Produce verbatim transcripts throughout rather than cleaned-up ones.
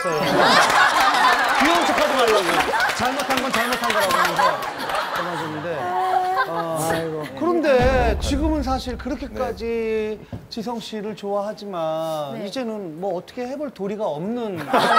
귀여운 척하지 말라고. 잘못한 건 잘못한 거라고 하면서 전화줬는데. 어, 아이고. 그런데 지금은 사실 그렇게까지 네. 지성 씨를 좋아하지만 네. 이제는 뭐 어떻게 해볼 도리가 없는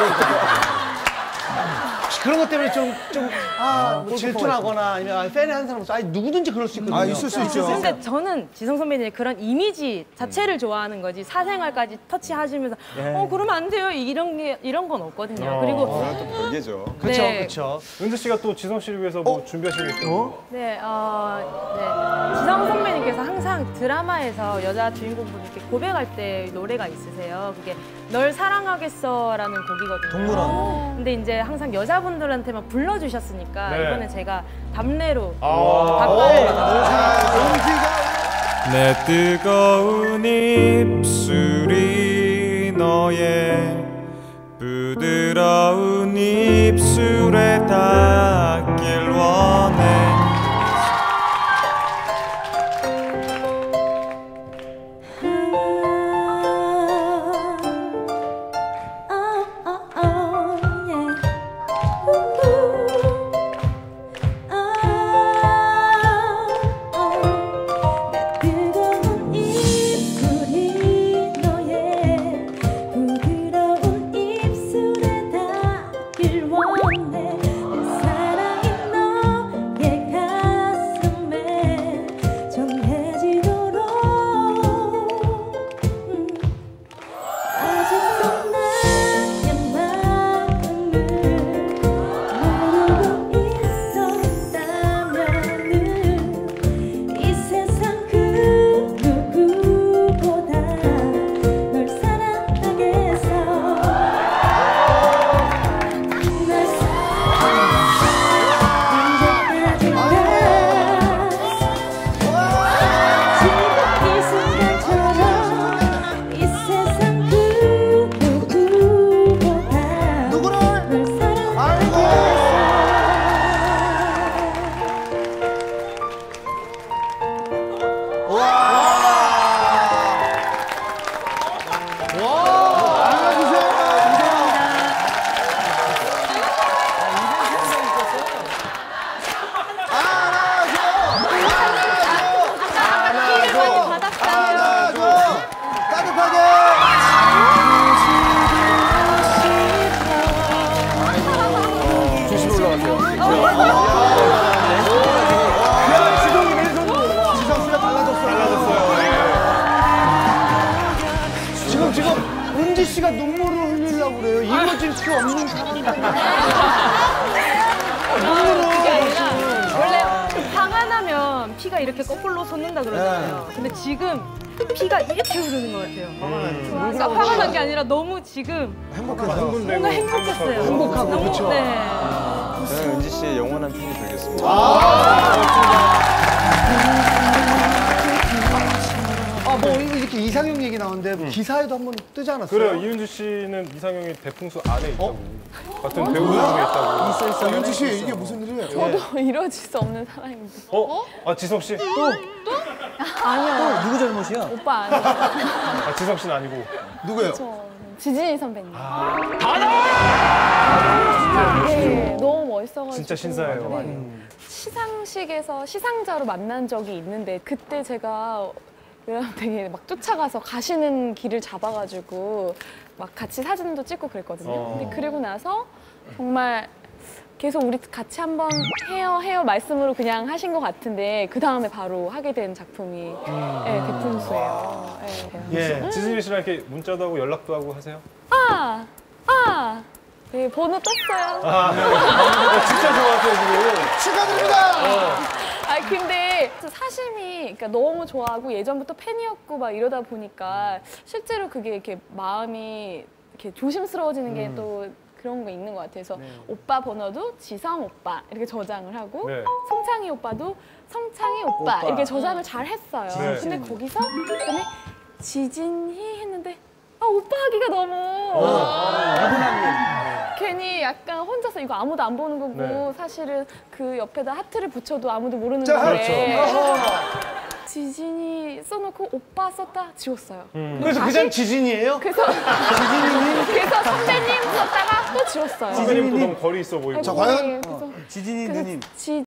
그런 것 때문에 좀, 좀, 아, 뭐 질투나거나 아니면 팬이 한 사람 없어. 아니, 누구든지 그럴 수 있거든요. 아, 있을 수 있죠. 근데 저는 지성 선배님의 그런 이미지 자체를 좋아하는 거지 사생활까지 터치하시면서 예. 어, 그러면 안 돼요. 이런 게, 이런 건 없거든요. 어. 그리고. 어, 또 별개죠. 그쵸, 네. 그쵸. 은지 씨가 또 지성 씨를 위해서 뭐 어? 준비하시는 게 있어요? 어? 네, 어, 네. 지성 선배님께서 항상 드라마에서 여자 주인공분들께 고백할 때 노래가 있으세요. 그게 널 사랑하겠어라는 곡이거든요. 동물원. 근데 이제 항상 여자분들한테만 불러주셨으니까 네. 이번에 제가 답례로 아 답가를 내 뜨거운 입술이 너의 부드러운 입술에 닿길 원해. 은지 씨가 눈물을 흘리려고 그래요. 이어질 수 없는 사람들. 그게 아니라 원래 화가 나면 피가 이렇게 거꾸로 솟는다 그러잖아요. 근데 지금 피가 이렇게 흐르는 것 같아요. 그러니까 화가 난 게 아니라 너무 지금 행복해서. 뭔가 행복했어요. 행복하고, 너무, 그렇죠. 네. 저는 은지 씨의 영원한 팬이 되겠습니다. 아, 뭐 이렇게 이상형 얘기 나오는데 음. 기사에도 한번 뜨지 않았어요? 그래요. 이은지 씨는 이상형이 대풍수 안에 있다고. 어? 같은 배우 중에 있다고. 있어 있어. 이은지 씨 이게 무슨 일이에요? 저도 이루어질 수 없는 사랑입니다. 어? 아 지성 씨? 또? 아니요. 누구 잘못이야? 오빠 아니에요. 아 지성 씨는 아니고. 누구예요? 저 지진이 선배님. 아. 네, 너무 멋있어가지고. 진짜 신사예요. 많이. 네. 시상식에서 시상자로 만난 적이 있는데 그때 제가 되게 막 쫓아가서 가시는 길을 잡아가지고 막 같이 사진도 찍고 그랬거든요. 어. 근데 그리고 나서 정말 계속 우리 같이 한번 해요 해요 말씀으로 그냥 하신 것 같은데 그 다음에 바로 하게 된 작품이 음. 네, 대풍수예요. 네. 예. 지진이 씨랑 이렇게 문자도 하고 연락도 하고 하세요? 아! 아! 네, 번호 떴어요. 아, 네. 어, 진짜 좋아하세요, 지금. 축하드립니다! 어. 아 근데 사심이 그러니까 너무 좋아하고 예전부터 팬이었고 막 이러다 보니까 실제로 그게 이렇게 마음이 이렇게 조심스러워지는 게 또 음. 그런 거 있는 것 같아요. 그래서 네. 오빠 번호도 지성 오빠 이렇게 저장을 하고 네. 성창이 오빠도 성창이 오빠, 오빠. 이렇게 저장을 잘 했어요. 네. 근데 거기서 그다음에 지진이 했는데 아 오빠 하기가 너무 아, 괜히 약간 혼자서 이거 아무도 안 보는 거고 네. 사실은 그 옆에다 하트를 붙여도 아무도 모르는 건데 그렇죠. 지진이 써놓고 오빠 썼다 지웠어요. 그래서 그냥 지진이에요? 그래서 그래서 선배님 썼다가 또 지웠어요. 선배님도 너무 거리 있어 보이고. 자, 과연? 네, 그래서 지진이 그래서 누님. 지,